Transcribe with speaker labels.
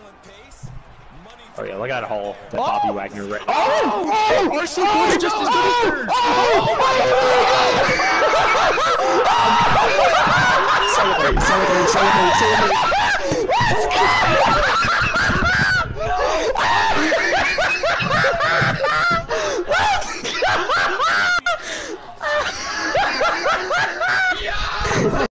Speaker 1: Oh yeah, look at that hole that Bobby Wagner right.
Speaker 2: RC Boy just as good as third.
Speaker 1: Celebrate!